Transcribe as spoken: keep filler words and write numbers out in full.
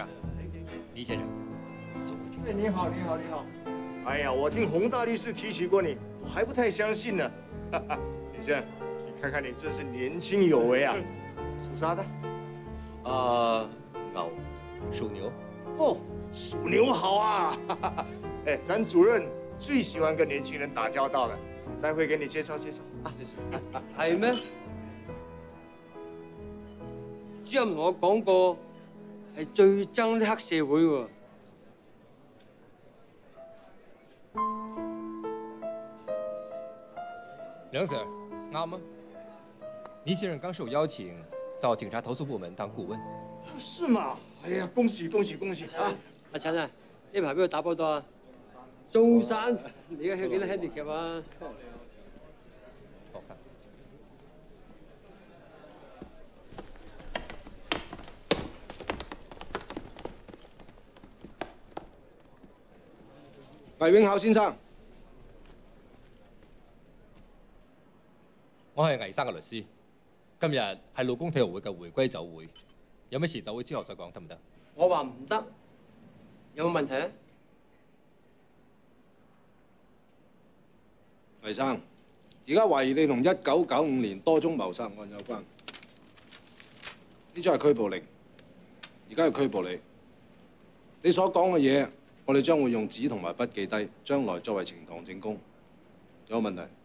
长，倪先生。 哎，你好，你好，你好。哎呀，我听洪大律师提起过你，我还不太相信呢。哈哈，李先生，你看看你真是年轻有为啊！属啥的？ 啊，牛，属牛。 哦，属牛好啊！哈哈，哎，咱主任最喜欢跟年轻人打交道了，待会给你介绍介绍啊。 係咩？主任同我講過，係最憎啲黑社會喎。 梁 Sir， 啱啊！倪先生刚受邀请到警察投诉部门当顾问。 是吗？哎呀，恭喜恭喜恭喜啊！ 阿陳啊，呢排邊度打波多啊？中山，你而家有幾多 handicap 啊？ 學生。 魏永孝先生。 我係魏生嘅律師，今日係勞工體育會嘅回歸酒會，有咩事酒會之後再講得唔得？ 我話唔得，有冇問題啊？ 魏生，而家懷疑你同一九九五年多宗謀殺案有關，呢張係拘捕令，而家要拘捕你。你所講嘅嘢，我哋將會用紙同埋筆記低，將來作為呈堂證供。有冇問題？